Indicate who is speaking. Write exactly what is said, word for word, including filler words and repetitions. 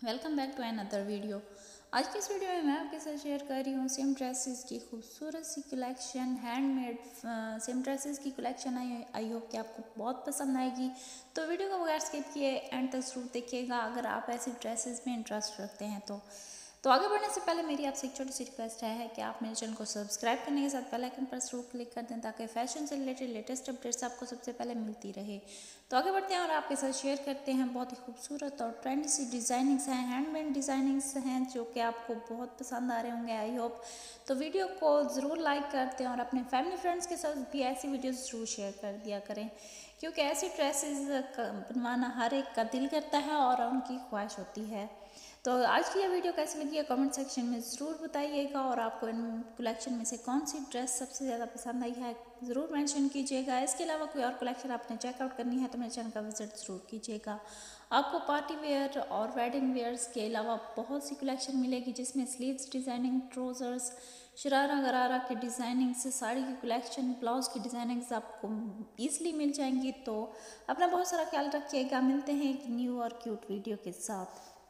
Speaker 1: Welcome back to another video. आज की इस वीडियो में मैं आपके साथ शेयर कर रही हूँ सिम ड्रेसेस की खूबसूरत सी कलेक्शन, हैंडमेड सिम ड्रेसेस की कलेक्शन। आई आई होप कि आपको बहुत पसंद आएगी, तो वीडियो को बगैर स्किप किए एंड तक जरूर देखिएगा अगर आप ऐसी ड्रेसेस में इंटरेस्ट रखते हैं तो तो आगे बढ़ने से पहले मेरी आपसे एक छोटी सी रिक्वेस्ट है कि आप मेरे चैनल को सब्सक्राइब करने के साथ बेल आइकन पर जरूर क्लिक कर दें ताकि फैशन से रिलेटेड लेटेस्ट अपडेट्स आपको सबसे पहले मिलती रहे। तो आगे बढ़ते हैं और आपके साथ शेयर करते हैं बहुत ही खूबसूरत और ट्रेंडी सी डिज़ाइनिंग्स हैं, हैंडमेड डिज़ाइनिंग्स हैं जो कि आपको बहुत पसंद आ रहे होंगे आई होप। तो वीडियो को ज़रूर लाइक करते हैं और अपने फैमिली फ्रेंड्स के साथ भी ऐसी वीडियोज़ ज़रूर शेयर कर दिया करें, क्योंकि ऐसी ड्रेसेस बनवाना हर एक का दिल करता है और उनकी ख्वाहिश होती है। तो आज की यह वीडियो कैसी लगी है कमेंट सेक्शन में ज़रूर बताइएगा, और आपको इन कलेक्शन में से कौन सी ड्रेस सबसे ज़्यादा पसंद आई है ज़रूर मेंशन कीजिएगा। इसके अलावा कोई और कलेक्शन आपने चेकआउट करनी है तो मेरे चैनल का विजिट ज़रूर कीजिएगा। आपको पार्टी वेयर और वेडिंग वेयर्स के अलावा बहुत सी कलेक्शन मिलेगी जिसमें स्लीव्स डिज़ाइनिंग, ट्राउज़र्स, शरारा गरारा की डिज़ाइनिंग से साड़ी की कलेक्शन, ब्लाउज़ की डिज़ाइनिंग्स आपको ईजिली मिल जाएंगी। तो अपना बहुत सारा ख्याल रखिएगा। मिलते हैं एक न्यू और क्यूट वीडियो के साथ।